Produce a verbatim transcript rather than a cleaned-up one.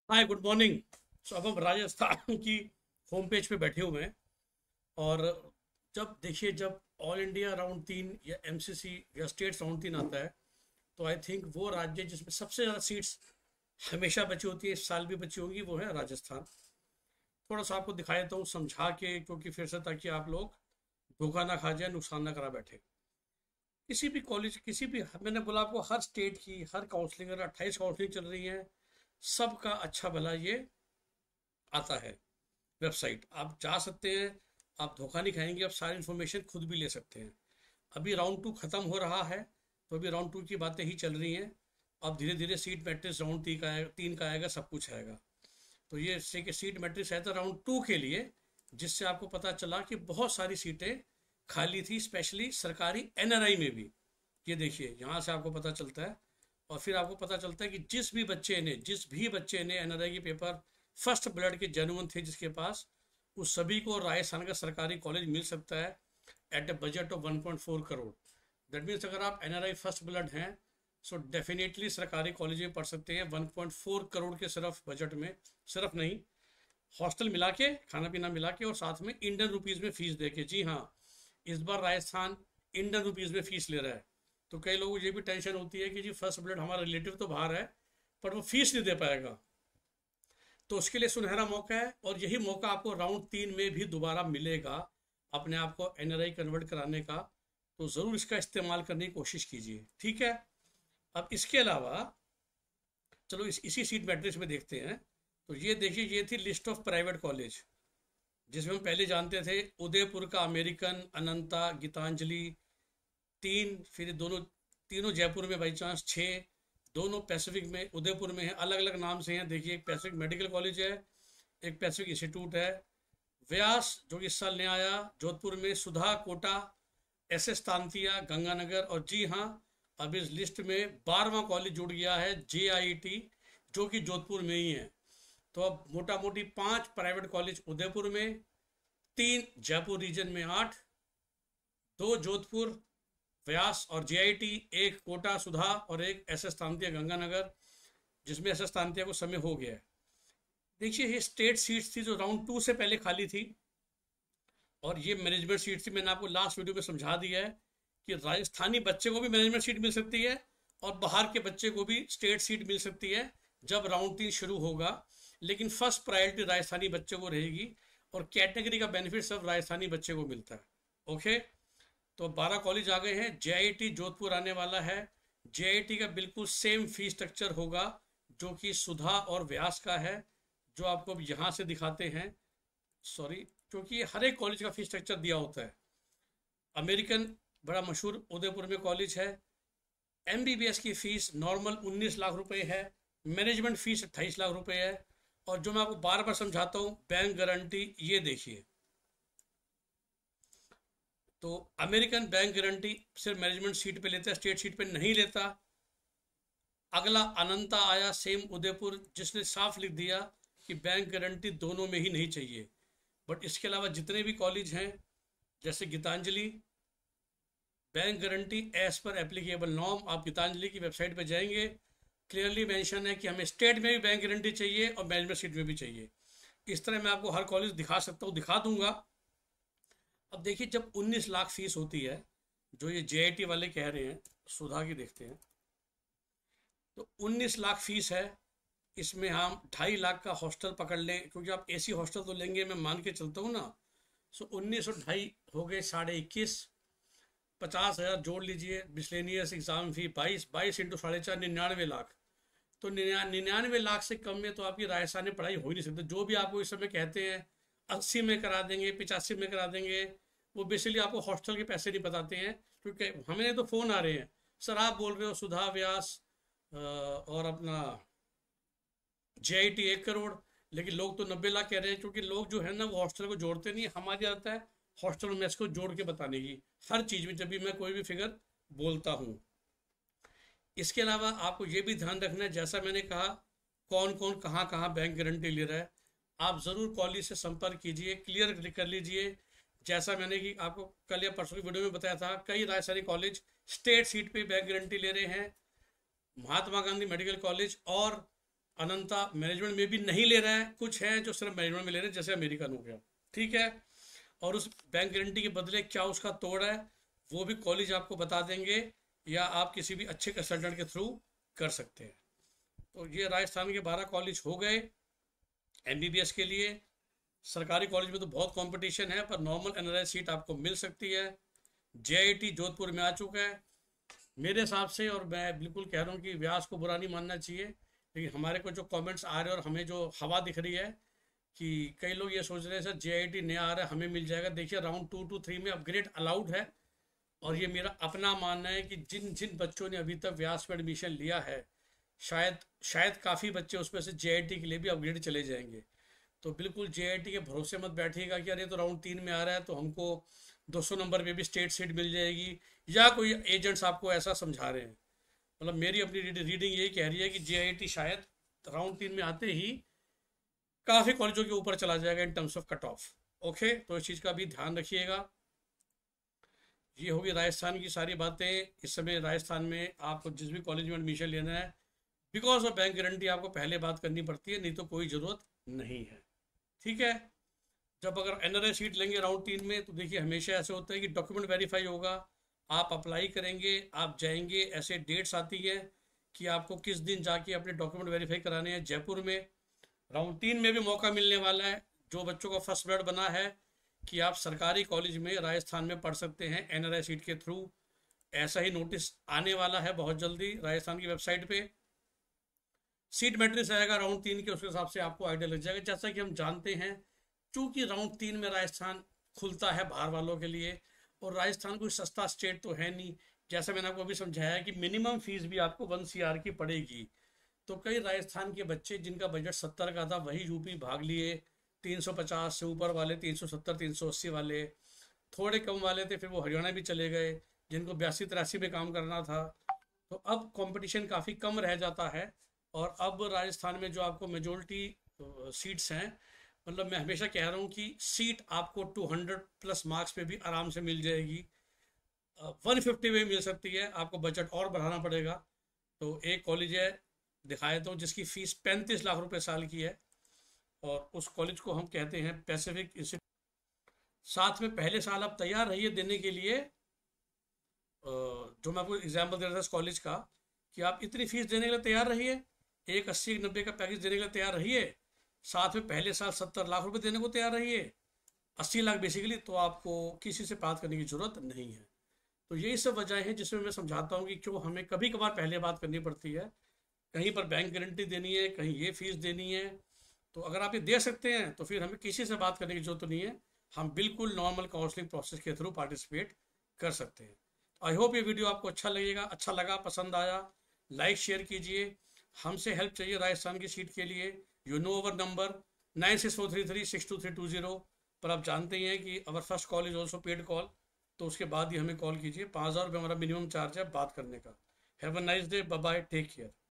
हाय, good morning. सो अब हम राजस्थान की होम पेज पे बैठे हुए हैं। और जब देखिए, जब ऑल इंडिया राउंड तीन या एमसीसी या स्टेट्स राउंड तीन आता है, तो आई थिंक वो राज्य जिसमें सबसे ज़्यादा सीट्स हमेशा बची होती है, इस साल भी बची होंगी, वो है राजस्थान। थोड़ा सा आपको दिखा देता हूँ समझा के, क्योंकि फिर से ताकि आप लोग धोखा ना खा जाए, नुकसान ना करा बैठे। किसी भी कॉलेज, किसी भी, मैंने बोला आपको, हर स्टेट की हर काउंसलिंग, अगर अट्ठाईस काउंसलिंग चल रही है, सबका अच्छा भला ये आता है। वेबसाइट आप जा सकते हैं, आप धोखा नहीं खाएंगे, आप सारी इन्फॉर्मेशन खुद भी ले सकते हैं। अभी राउंड टू खत्म हो रहा है, तो अभी राउंड टू की बातें ही चल रही हैं। अब धीरे धीरे सीट मैट्रिक्स राउंड तीन का आएगा, तीन का आएगा, सब कुछ आएगा। तो ये से कि सीट मैट्रिक्स है तो राउंड टू के लिए, जिससे आपको पता चला कि बहुत सारी सीटें खाली थी, स्पेशली सरकारी एनआरआई में भी। ये देखिए, यहाँ से आपको पता चलता है। और फिर आपको पता चलता है कि जिस भी बच्चे ने जिस भी बच्चे ने एनआरआई के पेपर फर्स्ट ब्लड के जेन्युइन थे जिसके पास, उस सभी को राजस्थान का सरकारी कॉलेज मिल सकता है at a budget of one point four crore. That means अगर आप एनआरआई फर्स्ट ब्लड हैं, सो डेफिनेटली सरकारी कॉलेज में पढ़ सकते हैं वन पॉइंट फोर करोड़ के सिर्फ बजट में। सिर्फ नहीं, हॉस्टल मिला के, खाना पीना मिला के, और साथ में इंडियन रुपीज़ में फीस दे के। जी हाँ, इस बार राजस्थान इंडियन रुपीज़ में फीस ले रहा है। तो कई लोगों को ये भी टेंशन होती है कि जी फर्स्ट ब्लड हमारा रिलेटिव तो बाहर है, पर वो फीस नहीं दे पाएगा। तो उसके लिए सुनहरा मौका है, और यही मौका आपको राउंड तीन में भी दोबारा मिलेगा अपने आप को एनआरआई कन्वर्ट कराने का। तो ज़रूर इसका इस्तेमाल करने की कोशिश कीजिए, ठीक है। अब इसके अलावा चलो इस इसी सीट मैट्रिक्स में देखते हैं। तो ये देखिए, ये थी लिस्ट ऑफ प्राइवेट कॉलेज, जिसमें हम पहले जानते थे उदयपुर का अमेरिकन, अनंता, गीतांजलि, तीन, फिर दोनों, तीनों जयपुर में बाई चांस, छः, दोनों पैसिफिक में, उदयपुर में है, अलग अलग नाम से हैं। देखिए, एक पैसिफिक मेडिकल कॉलेज है, एक पैसिफिक इंस्टीट्यूट है। व्यास जो कि इस साल नया आया, जोधपुर में, सुधा, कोटा, एस एस तांतिया, गंगानगर, और जी हाँ, अब इस लिस्ट में बारहवां कॉलेज जुड़ गया है, जे आई टी, जो कि जोधपुर में ही है। तो अब मोटा मोटी पांच प्राइवेट कॉलेज उदयपुर में, तीन जयपुर रीजन में, आठ, दो जोधपुर व्यास और जेआईटी, एक कोटा सुधा, और एक एस एस तांतिया गंगानगर, जिसमें एस एस तांतिया को समय हो गया है। देखिए, ये स्टेट सीट्स थी जो राउंड टू से पहले खाली थी, और ये मैनेजमेंट सीट थी। मैंने आपको लास्ट वीडियो में समझा दिया है कि राजस्थानी बच्चे को भी मैनेजमेंट सीट मिल सकती है, और बाहर के बच्चे को भी स्टेट सीट मिल सकती है जब राउंड तीन शुरू होगा। लेकिन फर्स्ट प्रायोरिटी राजस्थानी बच्चे को रहेगी, और कैटेगरी का बेनिफिट सब राजस्थानी बच्चे को मिलता है। ओके, तो बारह कॉलेज आ गए हैं। जेआईटी जोधपुर आने वाला है। जेआईटी का बिल्कुल सेम फीस स्ट्रक्चर होगा जो कि सुधा और व्यास का है, जो आपको अब यहाँ से दिखाते हैं। सॉरी, क्योंकि हर एक कॉलेज का फीस स्ट्रक्चर दिया होता है। अमेरिकन बड़ा मशहूर उदयपुर में कॉलेज है। एमबीबीएस की फीस नॉर्मल उन्नीस लाख रुपए है, मैनेजमेंट फीस अट्ठाईस लाख रुपए है। और जो मैं आपको बार बार समझाता हूँ, बैंक गारंटी, ये देखिए। तो अमेरिकन बैंक गारंटी सिर्फ मैनेजमेंट सीट पे लेता है, स्टेट सीट पे नहीं लेता। अगला अनंता आया, सेम उदयपुर, जिसने साफ लिख दिया कि बैंक गारंटी दोनों में ही नहीं चाहिए। बट इसके अलावा जितने भी कॉलेज हैं, जैसे Gitanjali, bank guarantee as per applicable norm. आप गीतांजलि की वेबसाइट पर जाएंगे, क्लियरली मेंशन है कि हमें स्टेट में भी बैंक गारंटी चाहिए और मैनेजमेंट सीट में भी चाहिए। इस तरह मैं आपको हर कॉलेज दिखा सकता हूँ, दिखा दूंगा। अब देखिए, जब उन्नीस लाख फीस होती है, जो ये जेआईटी वाले कह रहे हैं, सुधा की देखते हैं, तो उन्नीस लाख फीस है। इसमें हम ढाई लाख का हॉस्टल पकड़ लें, क्योंकि आप एसी हॉस्टल तो लेंगे, मैं मान के चलता हूँ ना। सो उन्नीस और ढाई हो गए साढ़े इक्कीस, पचास हज़ार जोड़ लीजिए, मिसलेनियस एग्जाम फी बाईस, बाईस इंटू साढ़े चार, निन्यानवे लाख। तो निन्या निन्यानवे लाख से कम में तो आपकी राजस्थान में पढ़ाई हो ही नहीं सकती। जो भी आपको इस समय कहते हैं अस्सी में करा देंगे, पिचासी में करा देंगे, वो बेसिकली आपको हॉस्टल के पैसे नहीं बताते हैं। क्योंकि हमें तो फ़ोन आ रहे हैं, सर आप बोल रहे हो सुधा, व्यास और अपना जेआईटी एक करोड़, लेकिन लोग तो नब्बे लाख कह रहे हैं। क्योंकि लोग जो है ना, वो हॉस्टल को जोड़ते नहीं। हमारी आदत है हॉस्टल मेस को जोड़ के बताने की हर चीज़ में, जब भी मैं कोई भी फिगर बोलता हूँ। इसके अलावा आपको ये भी ध्यान रखना है, जैसा मैंने कहा, कौन कौन कहाँ कहाँ बैंक गारंटी ले रहा है। आप ज़रूर कॉलेज से संपर्क कीजिए, क्लियर कर लीजिए। जैसा मैंने कि आपको कल या परसों की वीडियो में बताया था, कई राजस्थानी कॉलेज स्टेट सीट पे बैंक गारंटी ले रहे हैं। महात्मा गांधी मेडिकल कॉलेज और अनंता मैनेजमेंट में भी नहीं ले रहा है, कुछ है जो सिर्फ मैनेजमेंट में ले रहे हैं, जैसे अमेरिकन हो गया, ठीक है। और उस बैंक गारंटी के बदले क्या उसका तोड़ है वो भी कॉलेज आपको बता देंगे, या आप किसी भी अच्छे कंसल्टेंट के थ्रू कर सकते हैं। तो ये राजस्थान के बारह कॉलेज हो गए एमबीबीएस के लिए। सरकारी कॉलेज में तो बहुत कंपटीशन है, पर नॉर्मल एनआरआई सीट आपको मिल सकती है। जेआईटी जोधपुर में आ चुका है मेरे हिसाब से, और मैं बिल्कुल कह रहा हूँ कि व्यास को बुरा नहीं मानना चाहिए, लेकिन हमारे को जो कमेंट्स आ रहे हैं और हमें जो हवा दिख रही है कि कई लोग ये सोच रहे हैं सर जेआईटी नया आ रहा है हमें मिल जाएगा। देखिए राउंड टू टू थ्री में अपग्रेड अलाउड है, और ये मेरा अपना मानना है कि जिन जिन बच्चों ने अभी तक व्यास में एडमिशन लिया है, शायद शायद काफ़ी बच्चे उसमें से जेआईटी के लिए भी अपग्रेड चले जाएंगे। तो बिल्कुल जेआईटी के भरोसे मत बैठिएगा कि अरे तो राउंड तीन में आ रहा है तो हमको दो सौ नंबर पे भी स्टेट सीट मिल जाएगी, या कोई एजेंट्स आपको ऐसा समझा रहे हैं। मतलब मेरी अपनी रीडिंग यही कह रही है कि जेआईटी शायद राउंड तीन में आते ही काफ़ी कॉलेजों के ऊपर चला जाएगा in terms of cut off. Okay, तो इस चीज़ का भी ध्यान रखिएगा। ये होगी राजस्थान की सारी बातें। इस समय राजस्थान में आपको जिस भी कॉलेज में एडमिशन लेना है, बिकॉज ऑफ बैंक गारंटी आपको पहले बात करनी पड़ती है, नहीं तो कोई ज़रूरत नहीं है, ठीक है। जब अगर एनआरआई सीट लेंगे राउंड तीन में, तो देखिए हमेशा ऐसे होता है कि डॉक्यूमेंट वेरीफाई होगा, आप अप्लाई करेंगे, आप जाएंगे, ऐसे डेट्स आती है कि आपको किस दिन जाके अपने डॉक्यूमेंट वेरीफाई कराने हैं जयपुर में। राउंड तीन में भी मौका मिलने वाला है जो बच्चों का फर्स्ट ब्लड बना है कि आप सरकारी कॉलेज में राजस्थान में पढ़ सकते हैं एनआरआई सीट के थ्रू। ऐसा ही नोटिस आने वाला है बहुत जल्दी राजस्थान की वेबसाइट पे। सीट मैट्रिक्स आएगा राउंड तीन के, उसके हिसाब से आपको आइडिया लग जाएगा। जैसा कि हम जानते हैं, चूंकि राउंड तीन में राजस्थान खुलता है बाहर वालों के लिए, और राजस्थान कोई सस्ता स्टेट तो है नहीं। जैसा मैंने आपको अभी समझाया कि मिनिमम फीस भी आपको वन सी आर की पड़ेगी। तो कई राजस्थान के बच्चे जिनका बजट सत्तर का था वही यूपी भाग लिए, तीन सौ पचास से ऊपर वाले, तीन सौ सत्तर तीन सौ अस्सी वाले, थोड़े कम वाले थे फिर वो हरियाणा भी चले गए जिनको बयासी तिरासी में काम करना था। तो अब कंपटीशन काफ़ी कम रह जाता है, और अब राजस्थान में जो आपको मेजोरिटी सीट्स हैं, मतलब मैं हमेशा कह रहा हूँ कि सीट आपको टू हंड्रेड प्लस मार्क्स पे भी आराम से मिल जाएगी, वन फिफ्टी में मिल सकती है, आपको बजट और बढ़ाना पड़ेगा। तो एक कॉलेज है दिखाया तो जिसकी फ़ीस पैंतीस लाख रुपए साल की है, और उस कॉलेज को हम कहते हैं पैसिफिक इंस्टीट्यूट। साथ में पहले साल आप तैयार रहिए देने के लिए, जो मैं आपको एग्जाम्पल दे रहा था इस कॉलेज का, कि आप इतनी फीस देने के लिए तैयार रहिए, एक अस्सी एक नब्बे का पैकेज देने के लिए तैयार रहिए, साथ में पहले साल सत्तर लाख रुपए देने को तैयार रहिए, अस्सी लाख बेसिकली, तो आपको किसी से बात करने की ज़रूरत नहीं है। तो यही सब वजह है जिसमें मैं समझाता हूँ कि क्यों हमें कभी कभार पहले बात करनी पड़ती है। कहीं पर बैंक गारंटी देनी है, कहीं ये फीस देनी है। तो अगर आप ये दे सकते हैं तो फिर हमें किसी से बात करने की जरूरत नहीं है, हम बिल्कुल नॉर्मल काउंसलिंग प्रोसेस के थ्रू पार्टिसिपेट कर सकते हैं। आई होप ये वीडियो आपको अच्छा लगेगा, अच्छा लगा, पसंद आया, लाइक शेयर कीजिए। हमसे हेल्प चाहिए राजस्थान की सीट के लिए, you know our number nine six four three three six two three two zero पर आप जानते ही हैं कि our first call is also paid call, तो उसके बाद ही हमें कॉल कीजिए। पाँच हज़ार रुपये हमारा मिनिमम चार्ज है बात करने का। Have a nice day, bye bye, take care.